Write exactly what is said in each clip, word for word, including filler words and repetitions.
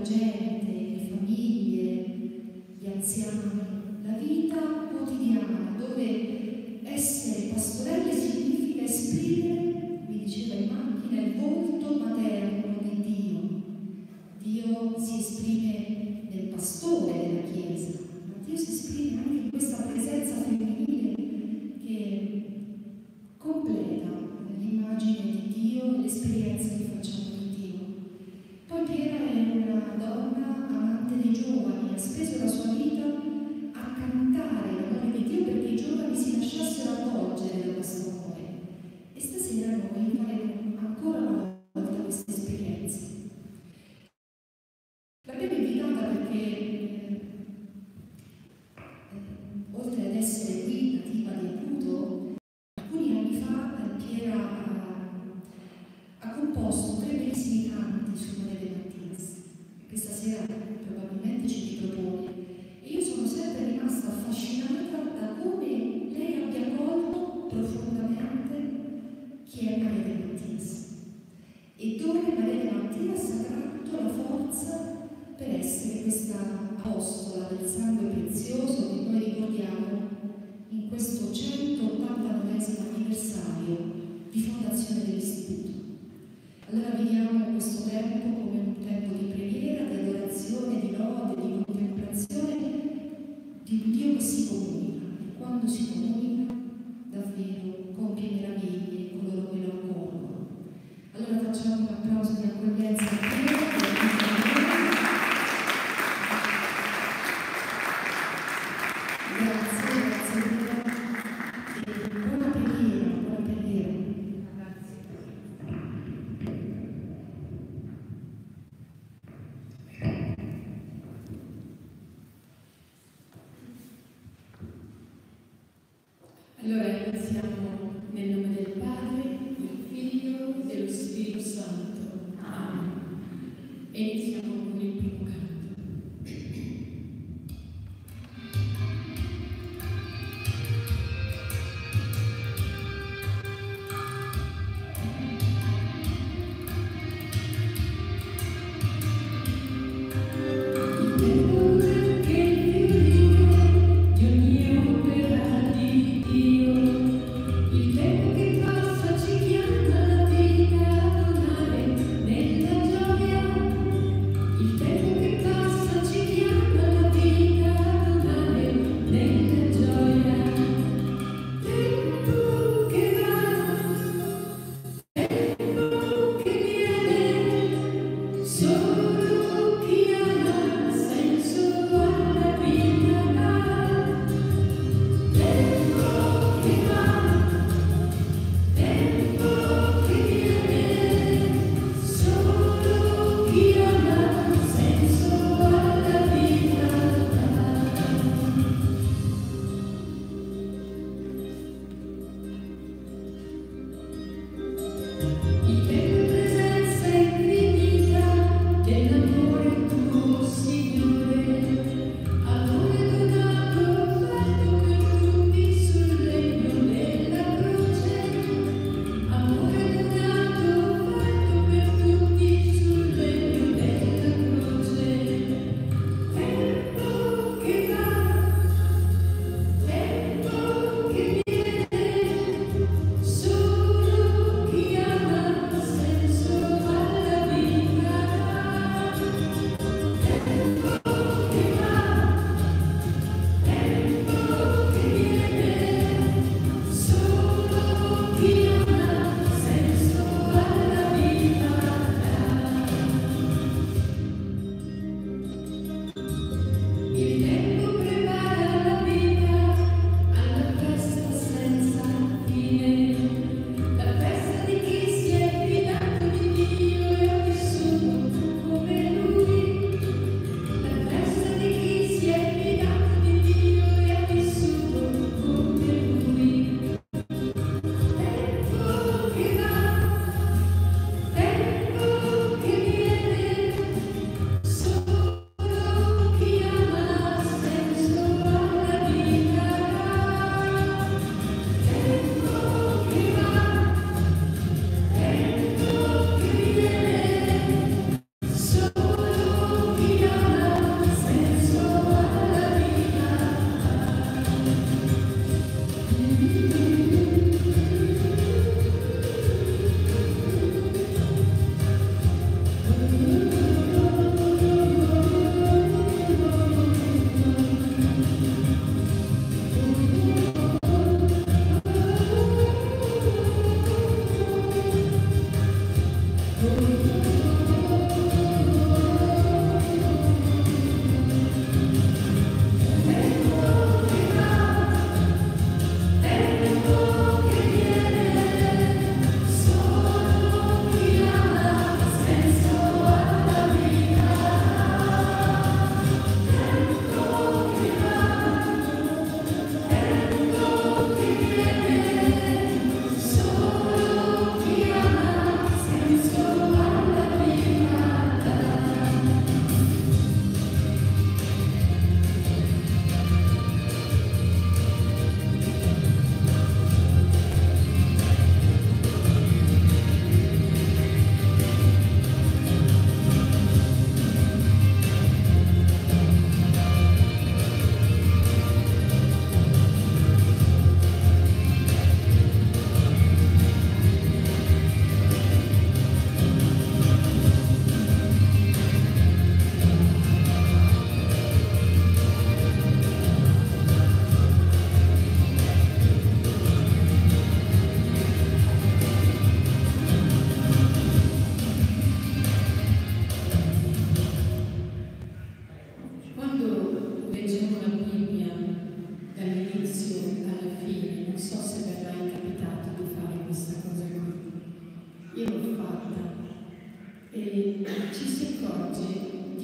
gente, le famiglie, gli anziani, la vita quotidiana, dove essere pastorelle significa esprimere, mi diceva in macchina, il volto materno di Dio. Dio si esprime nel pastore della Chiesa, ma Dio si esprime anche in questa presenza femminile che completa l'immagine di Dio e l'esperienza che facciamo di Dio. Poi Piera è una donna amante dei giovani, ha speso la sua vita a cantare l'amore di Dio perché i giovani si lasciassero avvolgere da questo amore. E stasera noi faremo ancora una volta questa esperienza. L'abbiamo invitata perché, eh, oltre ad essere qui nativa di Acuto, alcuni anni fa Piera ha, ha composto tre bellissimi canti su Maria De Mattias, che stasera probabilmente ci ripropone. E io sono sempre rimasta affascinata da come lei abbia colto profondamente chi è Maria De Mattias e dove Maria De Mattias ha tratto la forza per essere questa apostola del sangue prezioso che noi ricordiamo in questo centottantanovesimo anniversario di fondazione dell'istituto. Allora viviamo questo tempo come un tempo di preghiera, di adorazione, di lode, di contemplazione di un Dio che si comunica, e quando si comunica davvero compie meraviglie coloro che lo accolgono. Allora facciamo un applauso di accoglienza a Dio. Allora iniziamo nel nome del Padre, del Figlio e dello Spirito Santo. Amen. E iniziamo con il primo canto. Nella gioia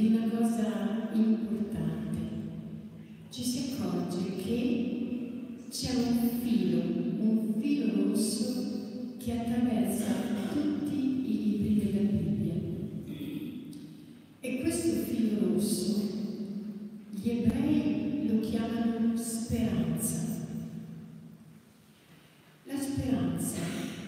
di una cosa importante. Ci si accorge che c'è un filo, un filo rosso che attraversa tutti i libri della Bibbia. E questo filo rosso gli ebrei lo chiamano speranza. La speranza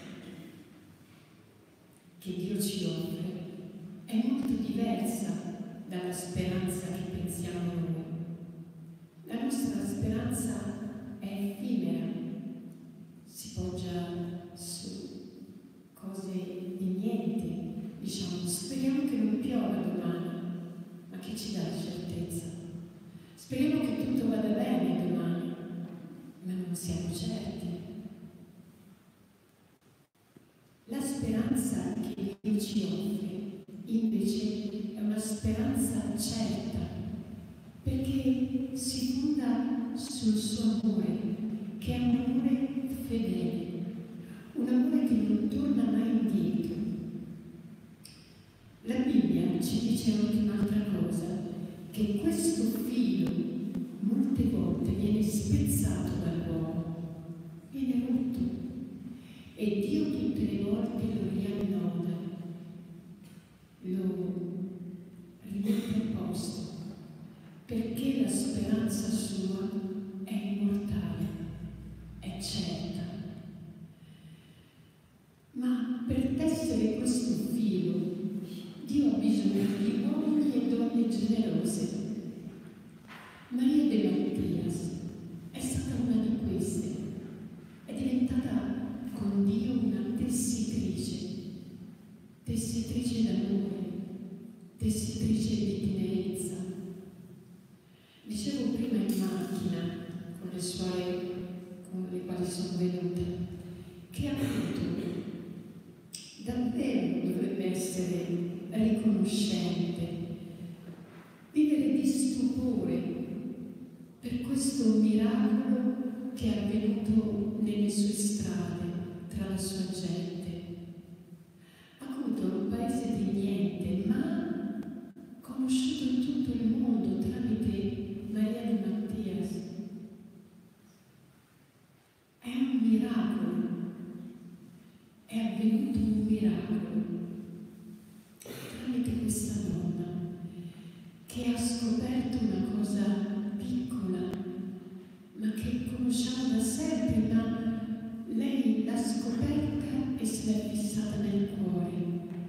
che Dio ci offre è molto diversa dalla speranza che pensiamo noi. La nostra speranza è effimera, si poggia su cose di niente, diciamo, speriamo che non piova domani, ma che ci dà la certezza. Speriamo che tutto vada bene domani, ma non siamo certi. La speranza che Dio ci offre, invece, è una speranza certa, perché si fonda sul suo amore, che è un amore fedele, un amore che non torna mai indietro. La Bibbia ci dice anche un'altra cosa, che questo filo molte volte viene spezzato dall'uomo, viene rotto, e Dio tutte le volte lo riannoda, lo rimette a posto, perché la speranza sua è immortale, è certa. Ma per tessere questo filo, Dio ha bisogno di uomini e donne generose. Maria de Mattias è stata una di queste, è diventata con Dio una tessitrice, tessitrice d'amore, tessitrice di tenerezza. Dicevo prima in macchina con le suore con le quali sono venuta, che appunto davvero dovrebbe essere riconoscente, vivere di stupore per questo miracolo che è avvenuto nelle sue strade, tra la sua gente. Ha avuto un paese di niente, ma conosciuto in tutto il mondo tramite Maria de Mattias. È un miracolo, è avvenuto un miracolo tramite questa donna che ha scoperto una cosa piccola, ma che conosciamo da sempre, ma lei l'ha scoperta e se l'è fissata nel cuore,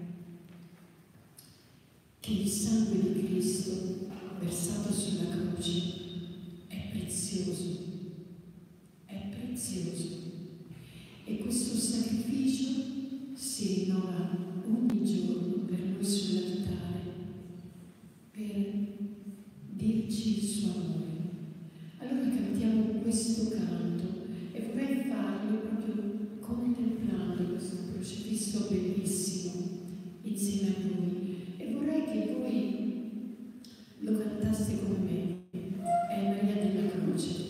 che il sangue di Cristo versato sulla croce è prezioso, è prezioso, e questo sacrificio si rinnova ogni giorno per noi sull'altare, per dirci il suo amore. Allora cantiamo questo canto e vorrei farlo proprio contemplando questo crocifisso bellissimo insieme a voi, e vorrei che voi lo cantaste con me. È Maria della Croce.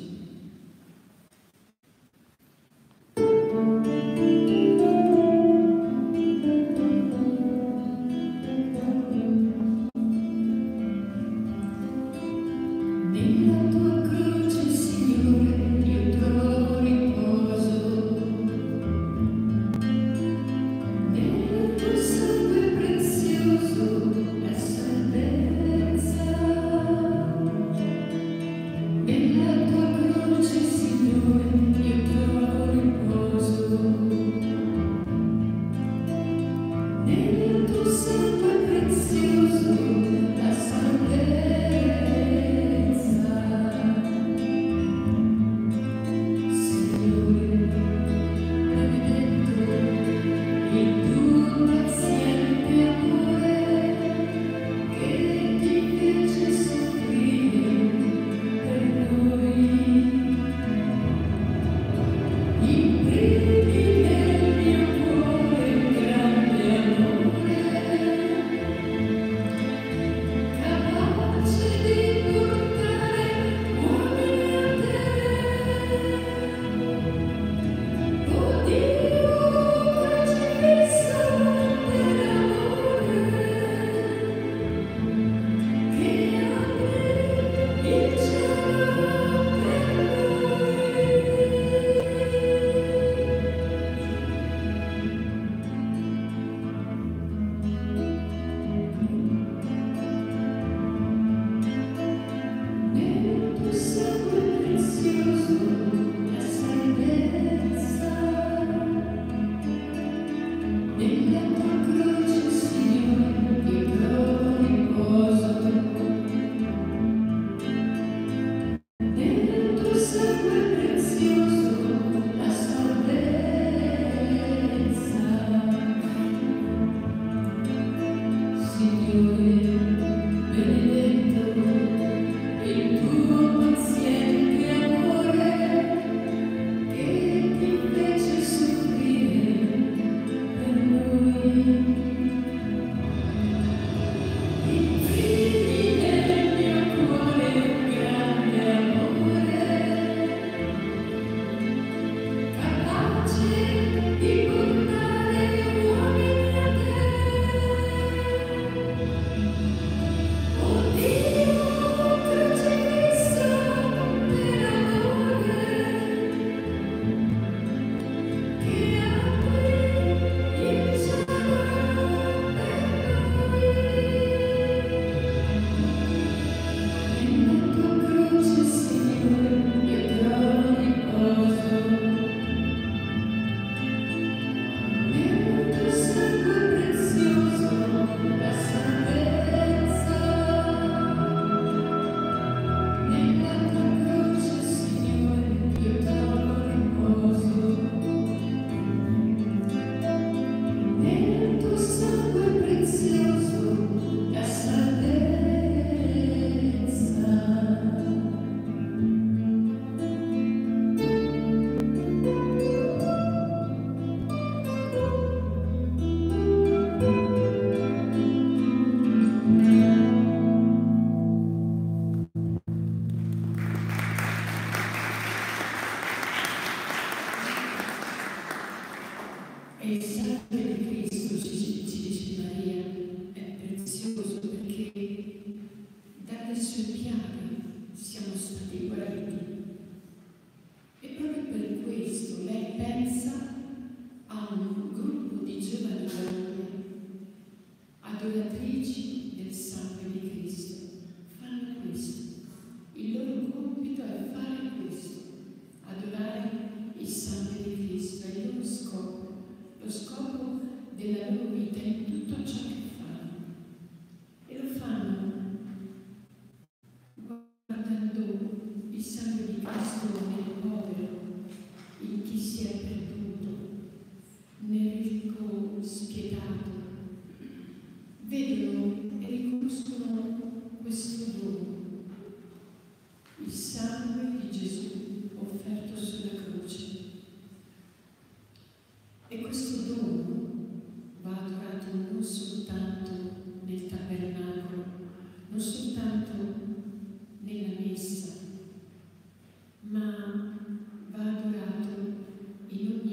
sue piaghe siamo stati guariti. E proprio per questo lei pensa a un gruppo di giovani donne, adoratrici del sangue di Cristo. Fanno questo. Il loro compito è fare questo, adorare il sangue di Cristo. È il loro scopo, lo scopo della loro vita in tutto ciò che fanno. E lo fanno guardando il sangue di Cristo nel povero, in chi si è perduto, nel ricco spietato. Vedono e riconoscono questo dono, il sangue di Gesù offerto sulla croce. E questo dono va adorato non soltanto nel tabernacolo, non soltanto nella messa, ma va adorato in ogni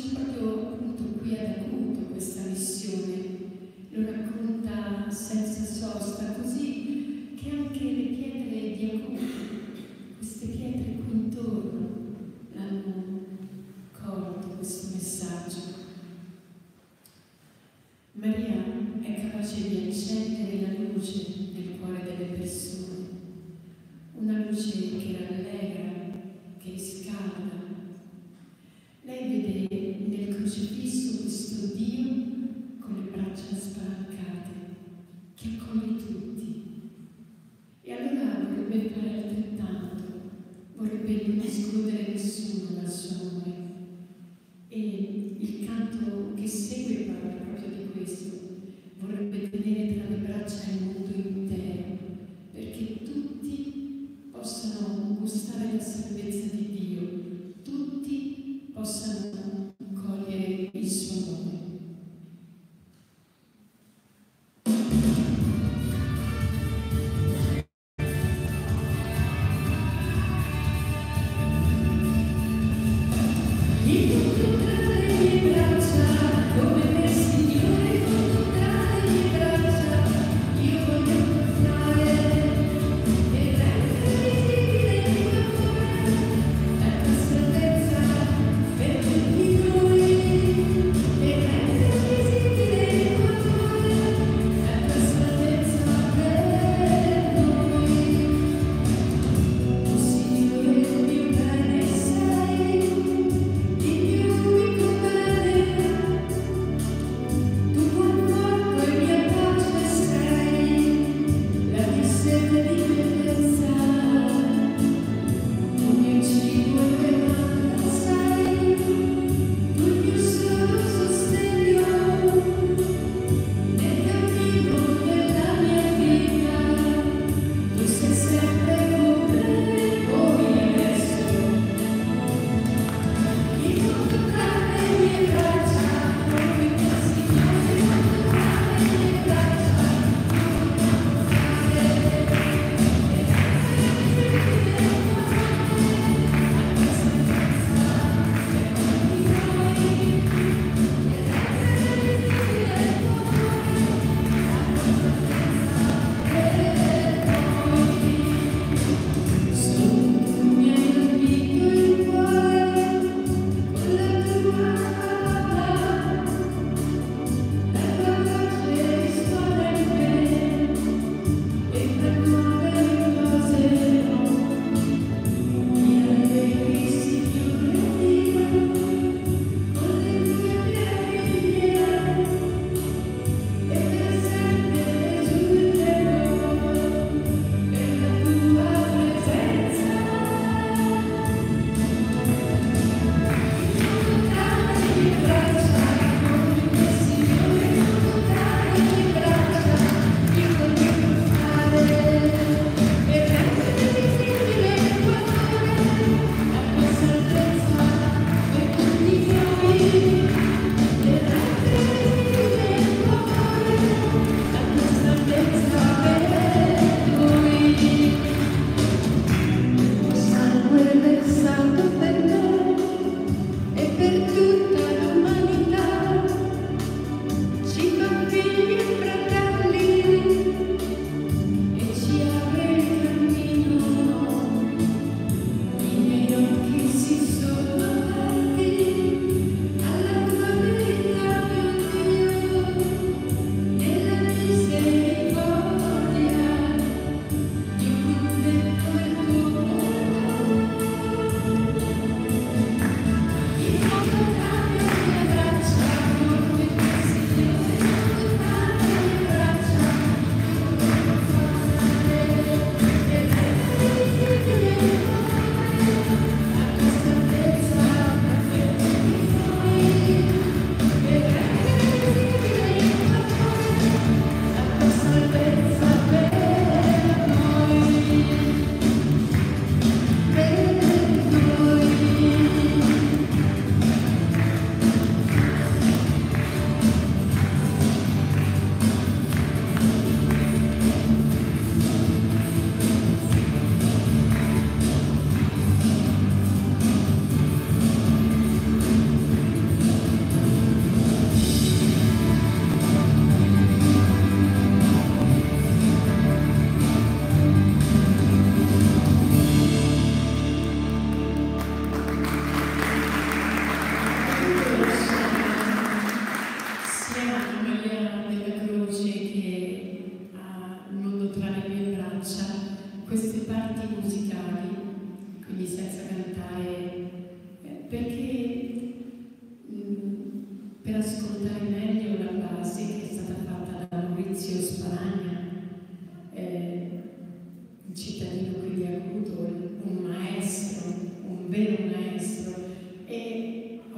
nasce proprio appunto qui ad Acuto questa missione. Lo racconta senza sosta, così che anche le pietre di Acuto, queste pietre qui intorno, l'hanno colto questo messaggio. Maria è capace di accendere la luce nel cuore delle persone, una luce che rallegra, che riscalda. Lei vede nel crocifisso questo Dio con le braccia spalancate, che accoglie tutti. E allora vorrebbe fare altrettanto, vorrebbe non escludere nessuno dal suo amore. E il canto che segue parla proprio di questo. Vorrebbe tenere tra le braccia il mondo intero, perché tutti possano gustare la salvezza di Dio, tutti possano cogliere il suo amore.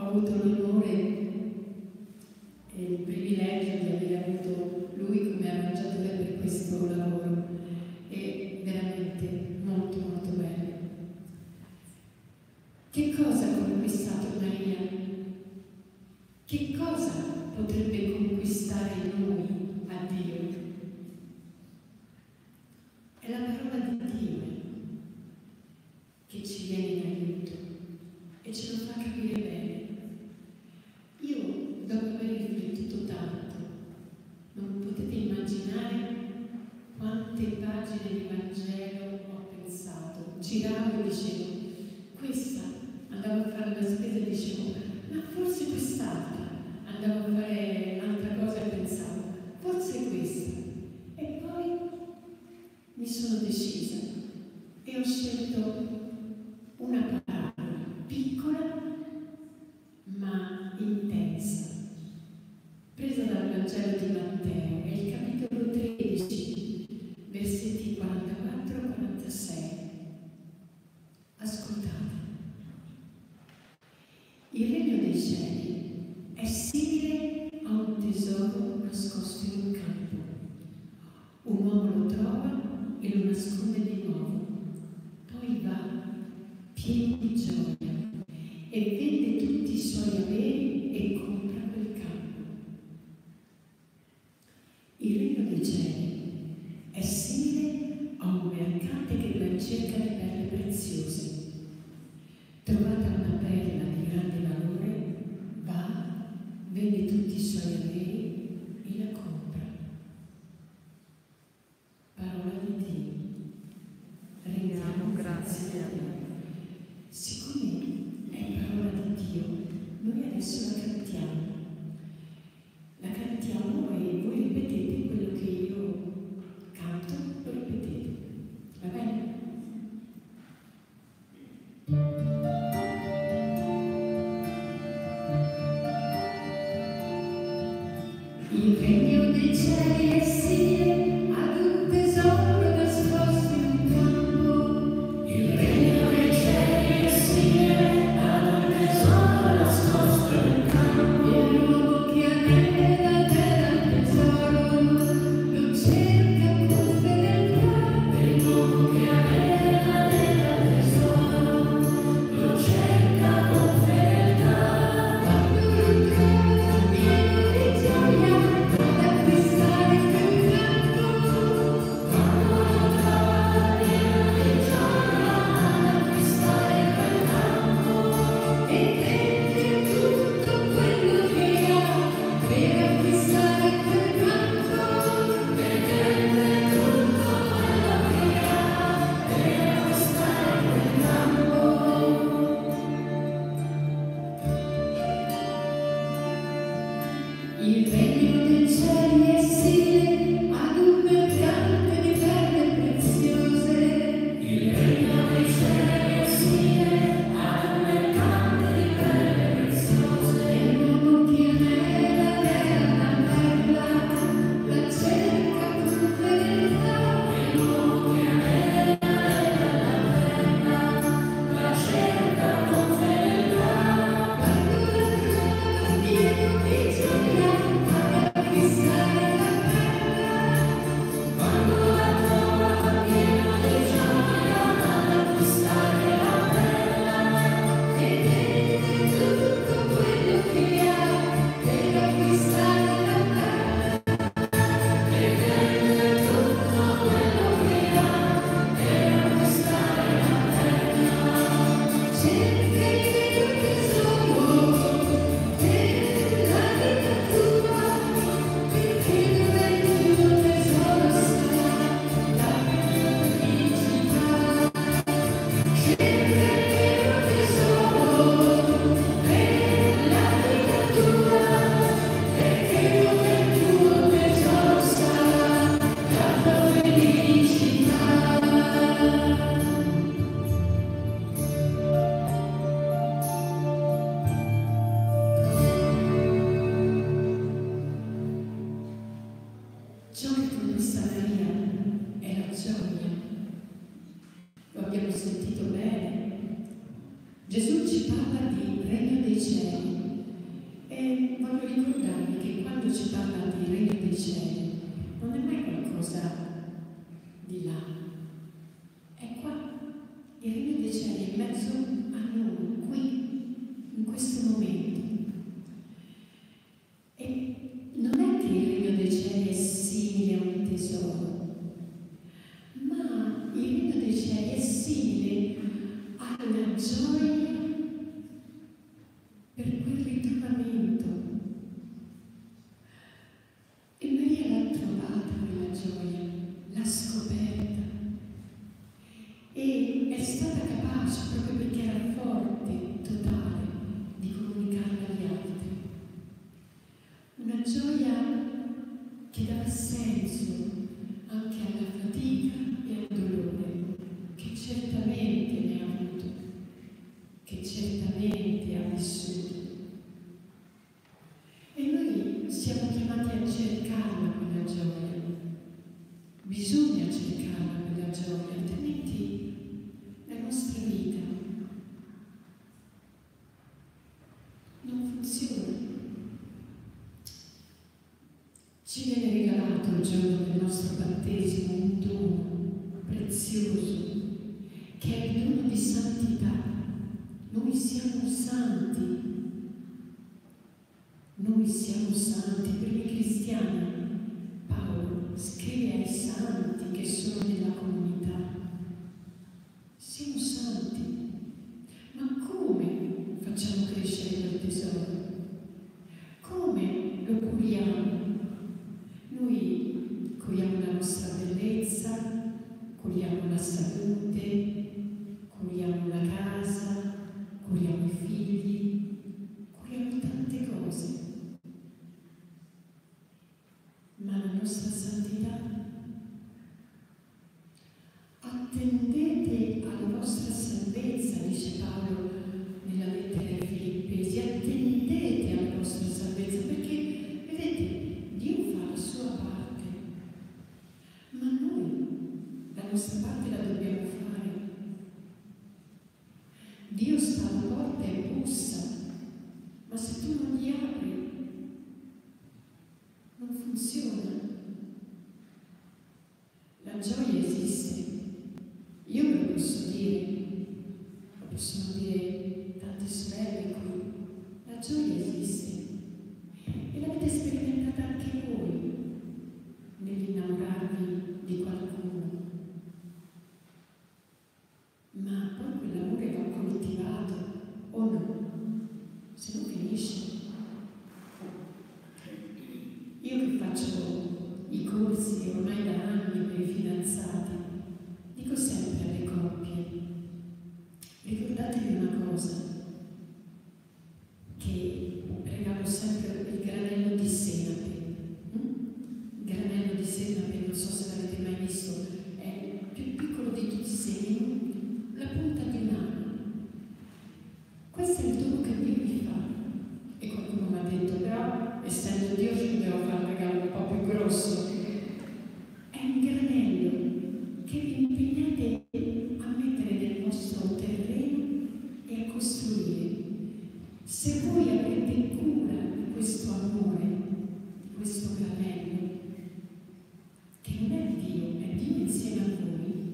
avuto l'onore e il privilegio di aver avuto lui come arrangiatore per questo lavoro. È veramente molto molto bello. Che cosa ha conquistato Maria? Che cosa potrebbe conquistare noi a Dio? È la parola di Dio che ci viene in aiuto e ce lo fa capire bene. Io, dopo aver riflettuto tanto, non potete immaginare quante pagine di Vangelo ho pensato. Giravo e dicevo, questa, andavo a fare la spesa e dicevo, ma forse quest'altra. Andavo a fare un'altra cosa e pensavo, forse questa. E poi mi sono decisa e ho scelto una parola piccola ma intensa, presa dal Vangelo di Matteo, è il capitolo tredici, versetti quarantaquattro e quarantasei. Ascoltate. Il regno dei cieli è simile a un tesoro nascosto in un campo. Un uomo lo trova e lo nasconde di nuovo. Poi va, pieno di gioia, e vende tutti i suoi averi e compra quel campo. Il regno dei cieli è simile a un mercante che va in cerca di perle preziose. Trovata una perla di grande valore, va, vende tutti i suoi averi e la compra. Parola di Dio. Rendiamo grazie a Dio. Siccome è parola di Dio, noi adesso la cantiamo. La cantiamo e voi ripetete quello che io canto, lo ripetete. Va bene? Il regno dei cieli è simile ad un tesoro nascosto in un campo. Il regno dei cieli è simile ad un tesoro nascosto in un campo. E l'uomo che anela dal tesoro lo cerca con fedeltà. E l'uomo che anela dal tesoro lo cerca con fedeltà. Quando lo trova pieno di gioia, ad acquistare quel campo. Quando lo trova pieno di gioia, ad acquistare quel campo. E vende tutto quello che ha per acquistare quel campo. E vende tutto quello che ha per acquistare quel campo. Il regno dei cieli è simile ad un mercante di perle preziose. Il regno dei cieli è simile ad un mercante di perle preziose. E l'uomo che anela la perla la cerca con fedeltà. E l'uomo che anela la perla la cerca con fedeltà. Quando la trova pieno di gioia, ad acquistare la perla. Quando la trova pieno di gioia, ad acquistare la perla. E vende tutto quello che ha per acquistare la perla. E vende tutto quello che ha per acquistare la perla. Cerca il vero tesoro della vita Ci viene regalato il giorno del nostro battesimo un dono prezioso, che è il dono di santità. Noi siamo santi. Noi siamo santi. Per i cristiani, Paolo scrive ai santi che sono nella comunità. Siamo santi. Ma come facciamo crescere quel tesoro? Come lo curiamo? Noi curiamo la nostra bellezza, curiamo la salute, curiamo la casa, curiamo i figli, curiamo tante cose. Ma la nostra santità? Attendete alla vostra salvezza, dice Paolo nella lettera ai Filippesi, attendete alla vostra salvezza, perché, vedete, Dio fa la sua parte, ma noi la nostra parte la dobbiamo fare. Dio sta alla porta e bussa, ma se tu non gli apri, non funziona. La gioia esiste. Io ve lo posso dire, lo possono dire tante sorelle qui. La gioia esiste. E l'avete sperimentata anche voi nell'innamorarvi di qualcuno. Ma poi quell'amore va coltivato, o no? Se no finisce. Io che faccio i corsi ormai da anni per i fidanzati, dico sempre alle coppie, ricordatevi una cosa, che regalo sempre il granello di senape. Il granello di senape, non so se l'avete mai visto, è più piccolo di tutti i semi, la punta di un anno. Questo è il dono che Dio vi fa. E qualcuno mi ha detto, però, essendo Dio, ci devo fare un regalo un po' più grosso. È un granello che vi impegnate a mettere nel vostro terreno e a costruire. Se voi avrete cura di questo amore, di questo granello, che non è Dio, è Dio insieme a voi,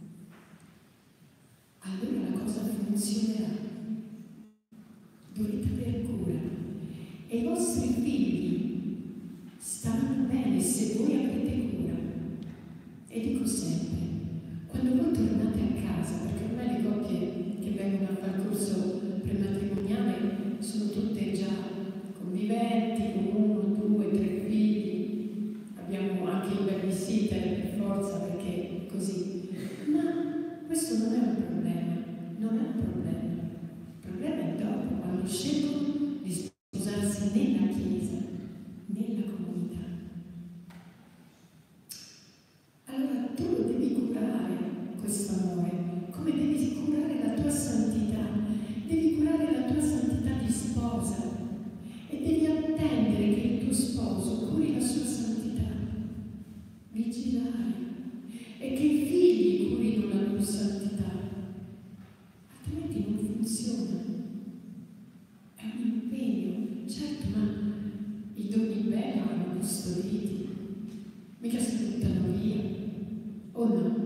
allora la cosa funzionerà. Dovete aver cura. E i vostri figli stanno bene se voi avrete cura. E dico sempre, quando voi tornate a casa, perché ormai le coppie che vengono a fare il corso prematrimoniale sono tutte già conviventi, con uno, due, tre figli, abbiamo anche il babysitter per forza perché così. Ma questo non è un problema, non è un problema. Il problema è dopo, quando scelgono di sposarsi nella Chiesa, nella comunità. Allora tu lo devi curare questo amore, come devi curare la tua santità, devi curare la tua santità di sposa e devi attendere che il tuo sposo curi la sua santità, vigilare e che i figli curino la loro santità, altrimenti non funziona. È un impegno, certo, ma i doni belli vanno custoditi, mica si buttano via, o no?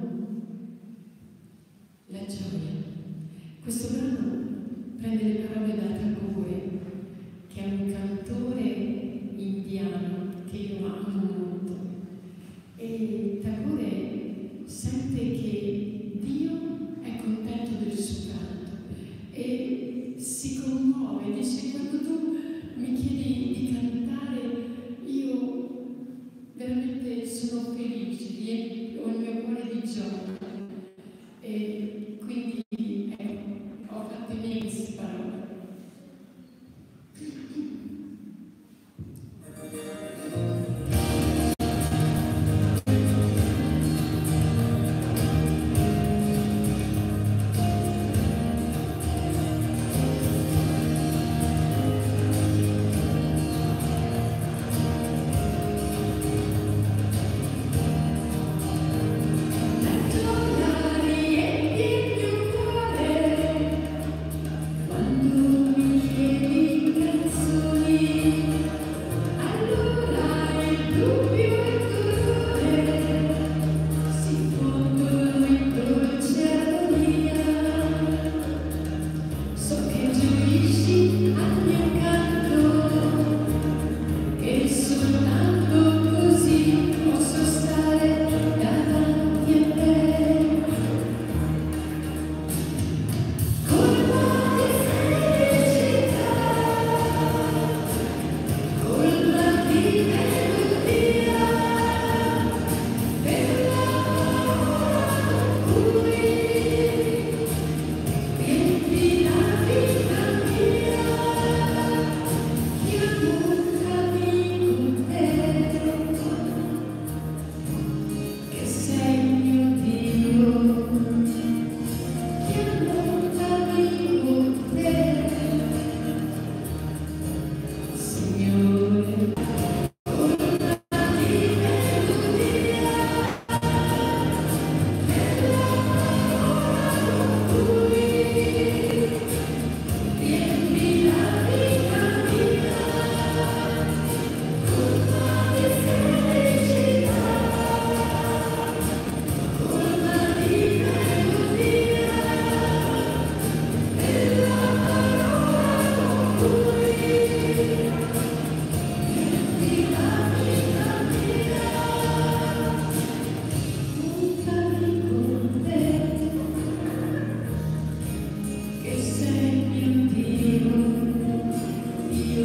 La gioia. Questo brano prende le parole da Tagore, che è un cantore indiano che io amo molto. E Tagore sente che Dio è contento del suo canto e si commuove, dice: quando tu mi chiedi di cantare, io veramente sono felice, ho il mio cuore di gioia. E quindi ecco, ho fatto mie queste parole.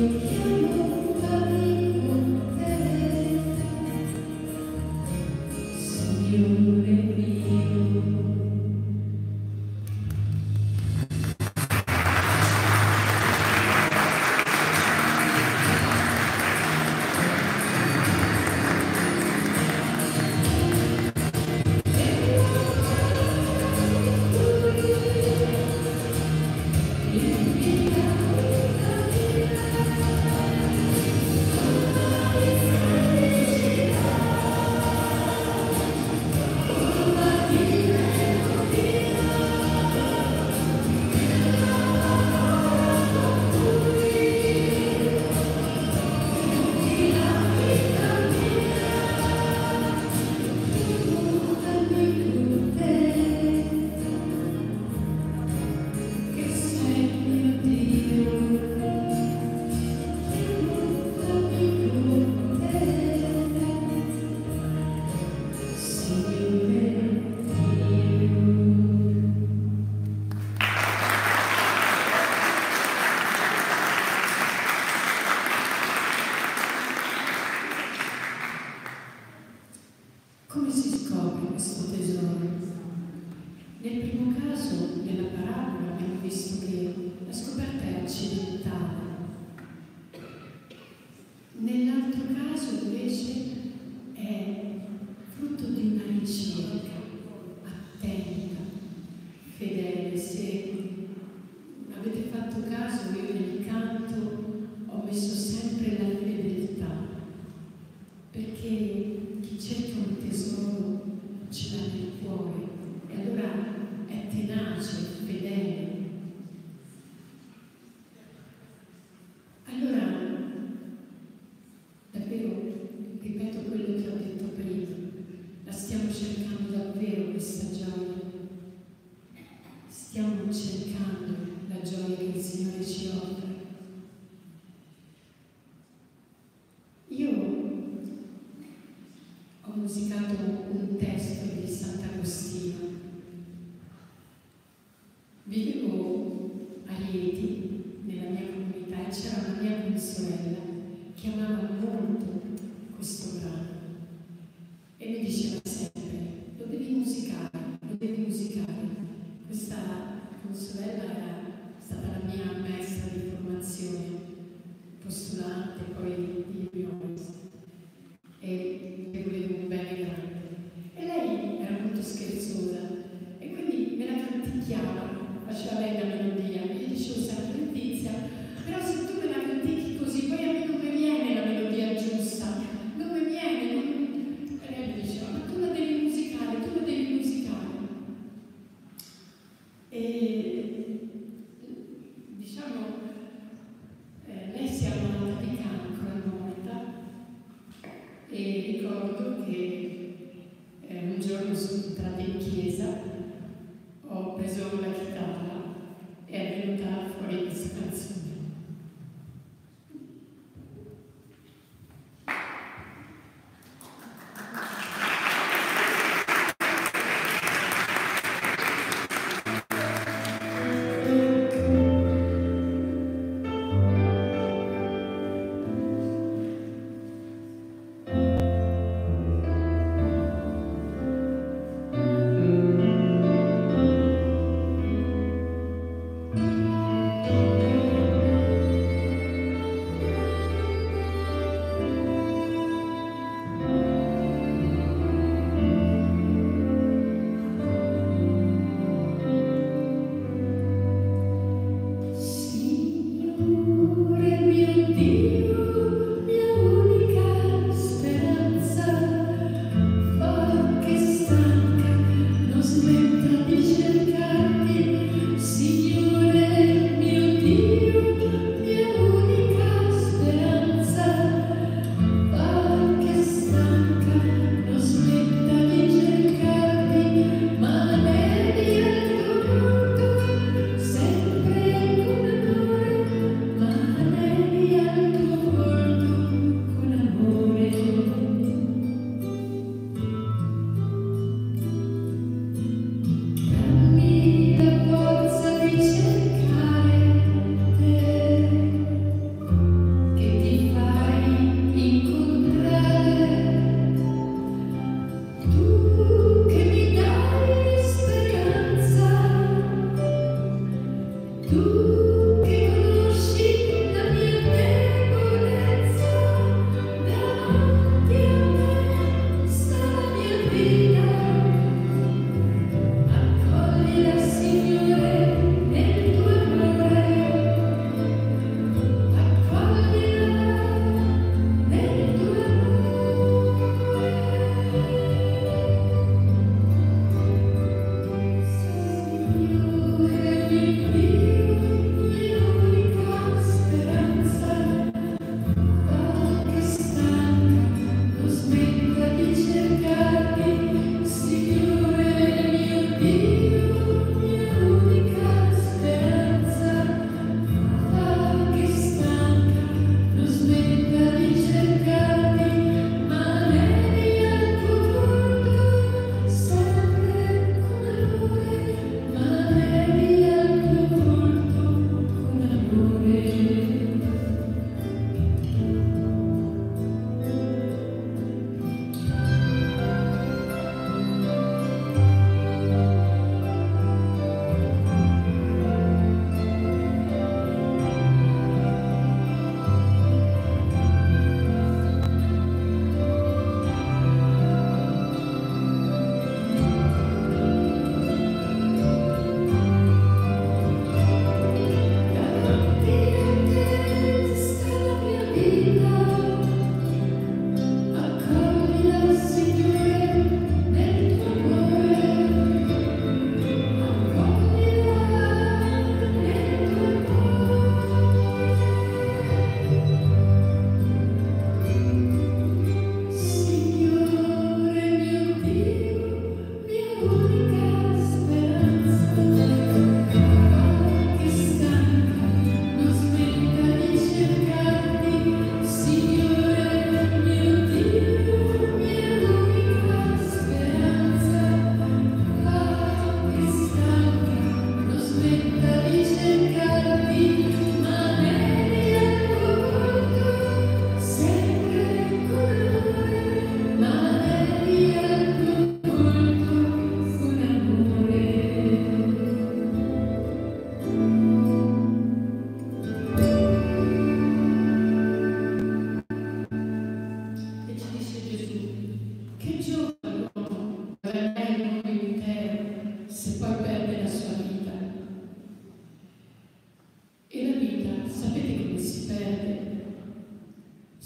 Faceva lei la melodia, io dicevo sempre Letizia, però se tu me la cantichi così poi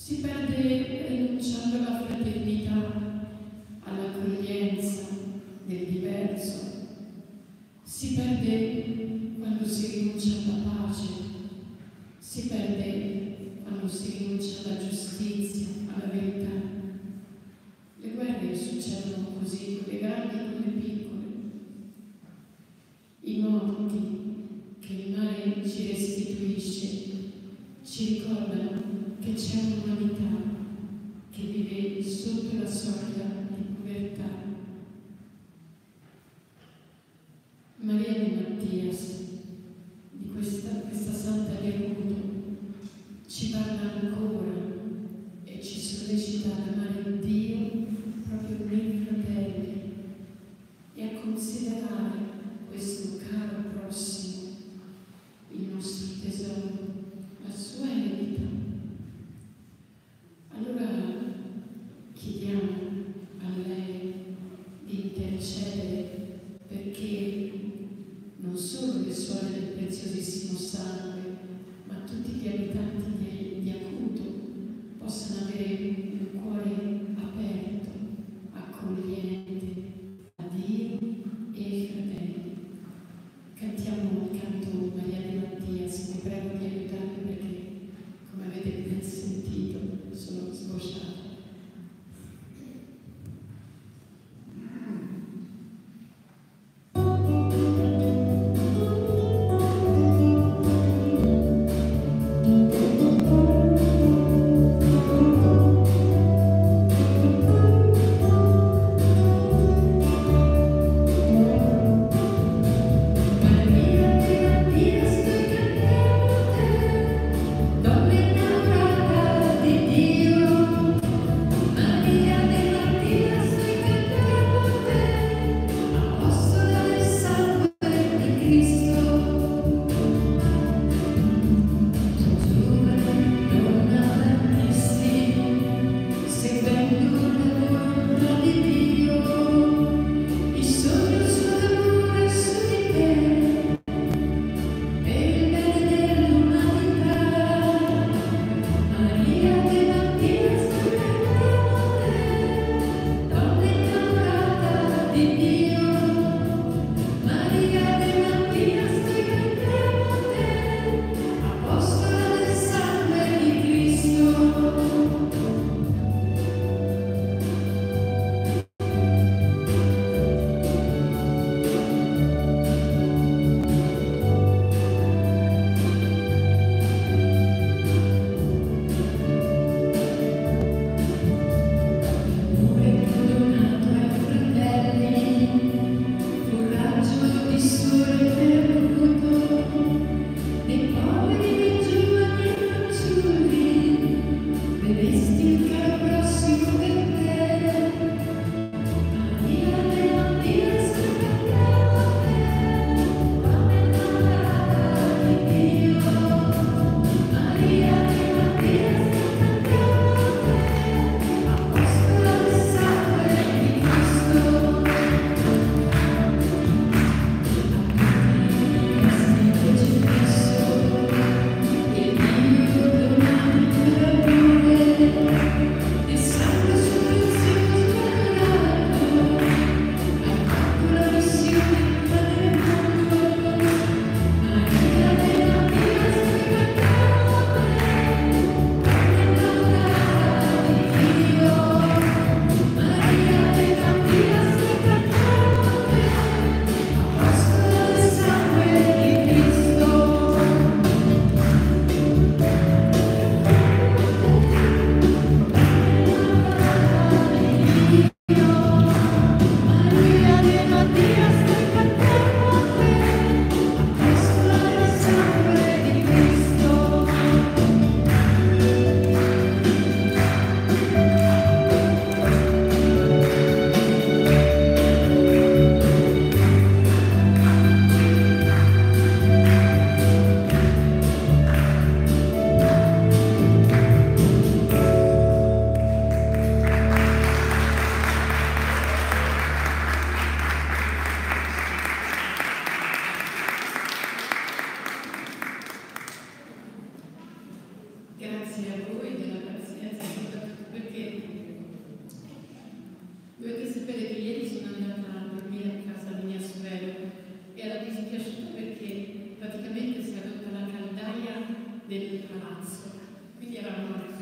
si perde rinunciando alla fraternità, all'accoglienza del diverso, si perde quando si rinuncia alla pace, si perde quando si rinuncia alla giustizia, alla verità. Le guerre succedono così, con le grandi e con le piccole. I morti che il mare ci restituisce ci ricordano che c'è un'umanità che vive sotto la soglia di povertà. Maria de Mattias, di questa, questa santa di Acuto, ci parla ancora e ci sollecita ad amare Dio proprio nei fratelli e a considerare questo caro prossimo, il nostro tesoro, la sua eredità. Allora chiediamo a lei di intercedere perché non solo le suore del preziosissimo sangue, ma tutti gli abitanti di, di Acuto possano avere un cuore aperto, accogliente a Dio e ai fratelli. Cantiamo il canto Maria de Mattias, vi prego di aiutarmi perché, come avete ben sentito, sono sbocciata. Thank you.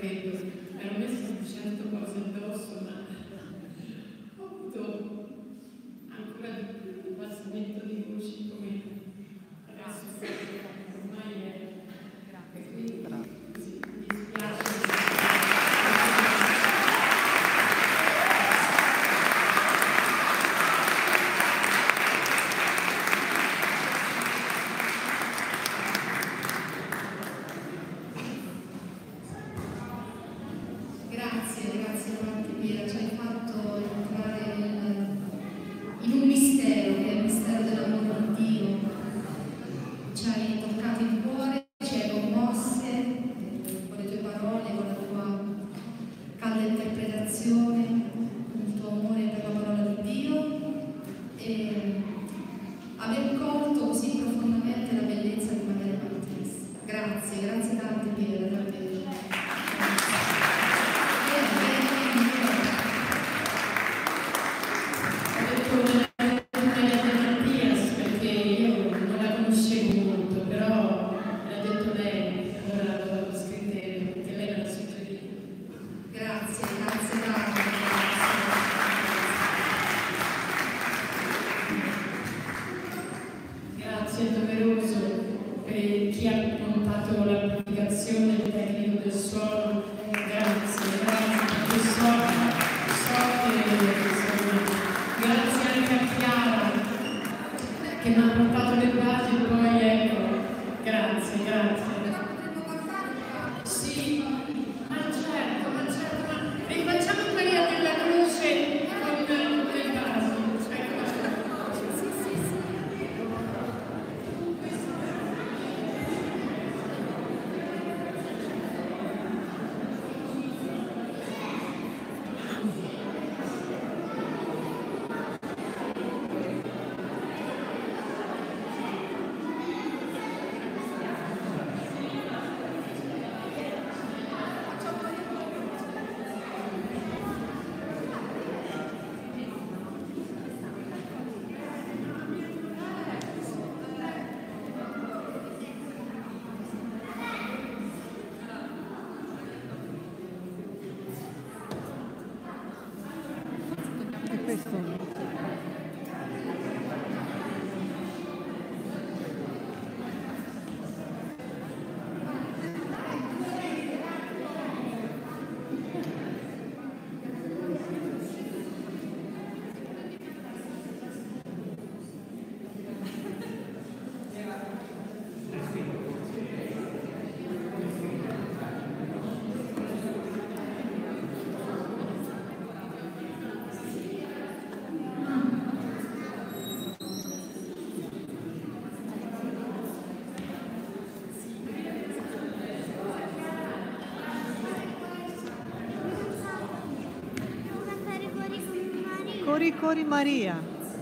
freddo, mi ero messo cento cose addosso, ma ho avuto ancora di più un passamento di voci come adesso, ormai è. E quindi così, mi dispiace. Grazie, grazie Tante Piera, ci hai fatto entrare nel, in un mistero che è il mistero dell'amore di Dio. Ci hai toccato il cuore, ci hai commosse eh, con le tue parole, con la tua calda interpretazione, con il tuo amore per la parola di Dio e aver colto così profondamente la bellezza di Maria Battista. Grazie, grazie Tante Piera, davvero. Grazie, è doveroso per chi ha montato l'applicazione del tecnico del suono. Grazie, grazie perché so, so che insomma, grazie anche a Chiara che mi ha portato le basi e poi ecco, grazie, grazie. Sì, ma certo, ma certo, ma rifacciamo Maria della Croce con le basi. Cori Cori Maria.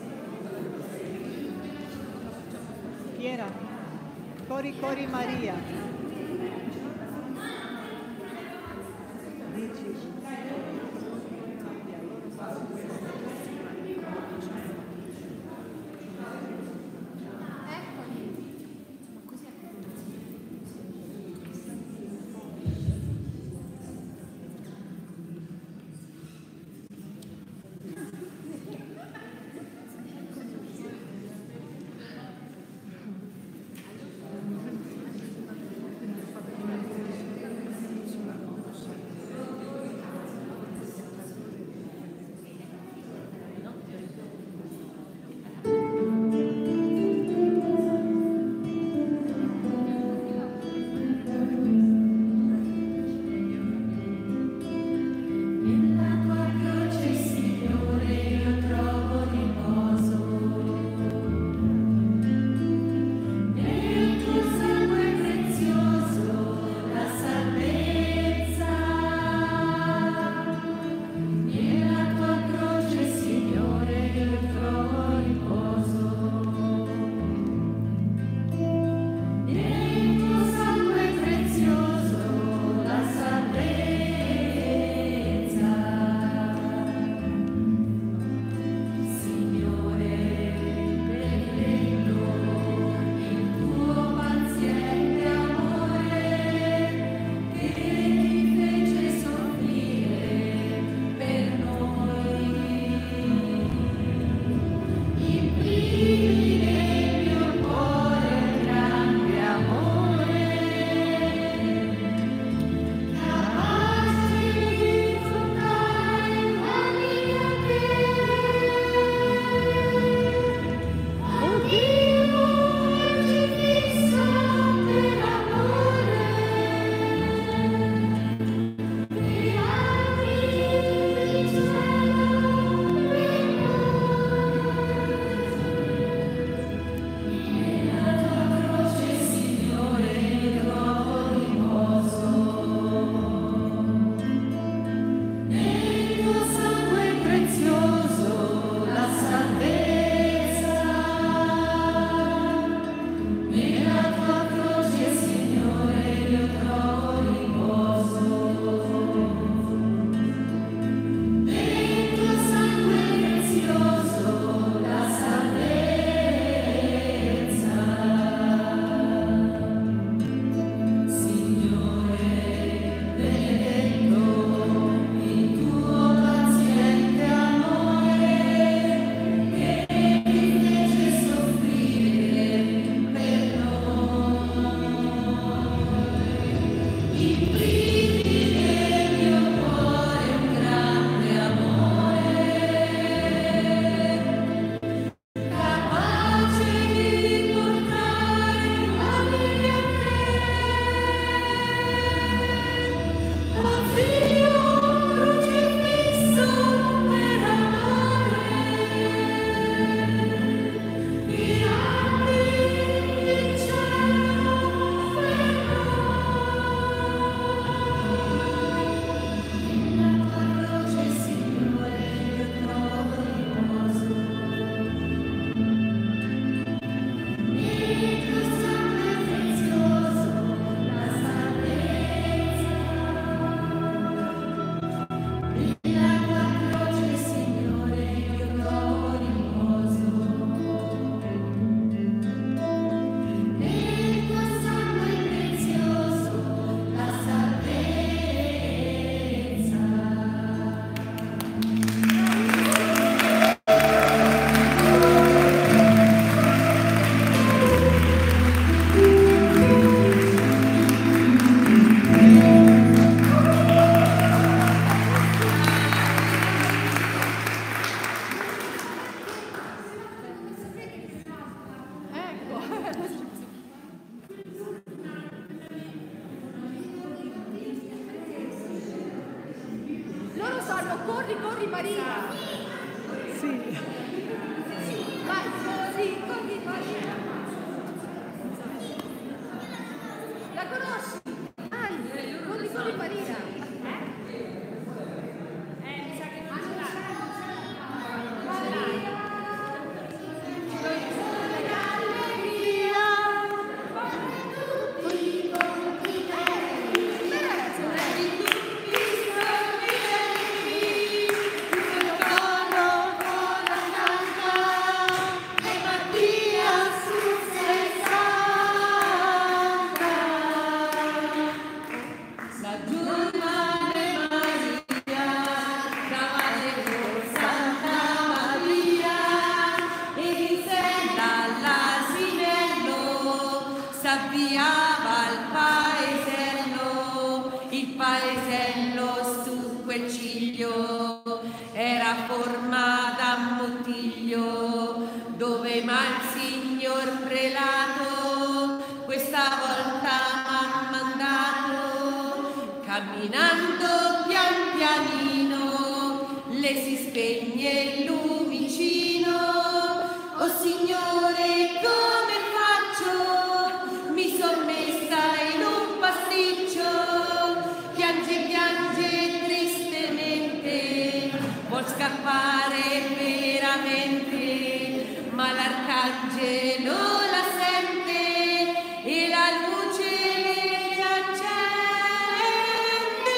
Piera. Cori Cori Maria. Dici. fanno corri, corri Maria. Sì. Vai, corri, corri Maria. La conosci? Dai, corri, corri Maria. S'avviava al paesello, il paesello su quel ciglio era forma da bottiglio, dove mai il signor prelato questa volta m'ha mandato, camminando pian pianino le si spegne il lumicino. Oh signore, come faccio? Mi son messa in un pasticcio, piange, piange tristemente, vuol scappare veramente, ma l'arcangelo la sente e la luce le accende.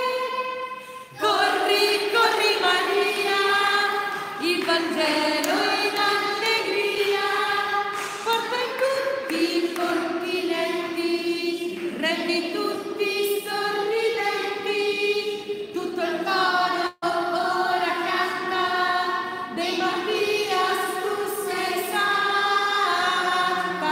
Corri, corri Maria, il Vangelo in allegria, porta in tutti i continenti, rendi tutti sorridenti, tutto il coro ora canta, dei Mattias tu sei santa.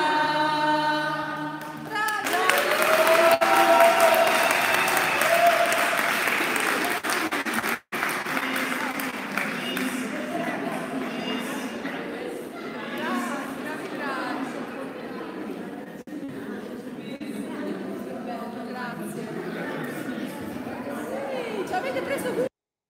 Ci avete preso